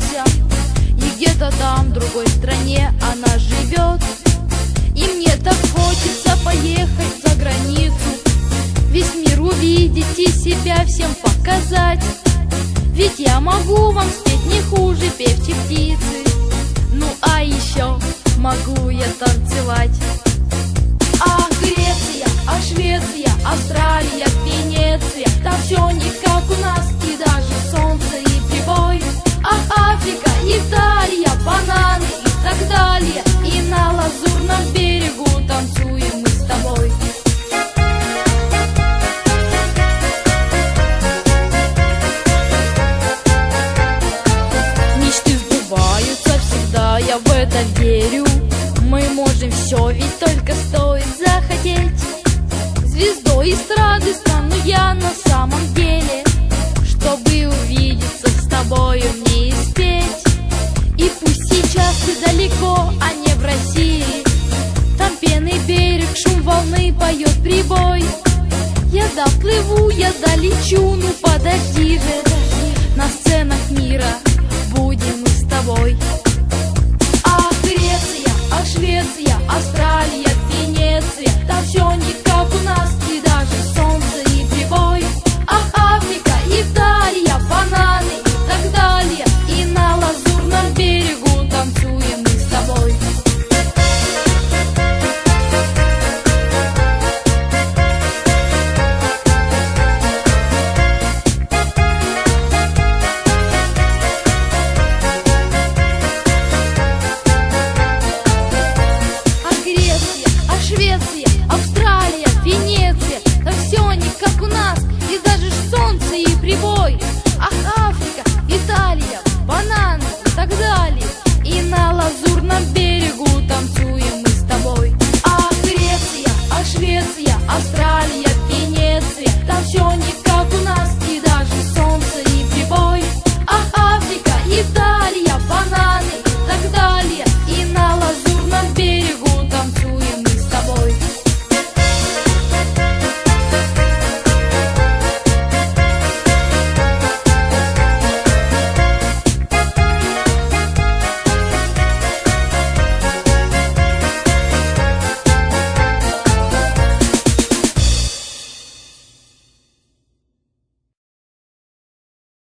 родился, и где-то там, в другой стране она живет. И мне так хочется поехать за границу, весь мир увидеть и себя всем показать. Ведь я могу вам спеть не хуже певчей птицы. Ну а еще могу я танцевать. Ах, Греция, ах, Швеция, Австралия, Венеция, там все не как у нас, и даже солнце и прибой. Ах, Африка, Италия, бананы и так далее, и на лазурном берегу танцуем мы с тобой. Мечты сбываются всегда, я в это верю. Мы можем все, ведь только стоит захотеть. Звездой эстрады стану я на самом деле, чтобы увидеться с тобою мне и спеть. И пусть сейчас ты далеко, а не в России, там пенный берег, шум волны, поет прибой. Я доплыву, я долечу, ну подожди же, на сценах мира будем мы с тобой.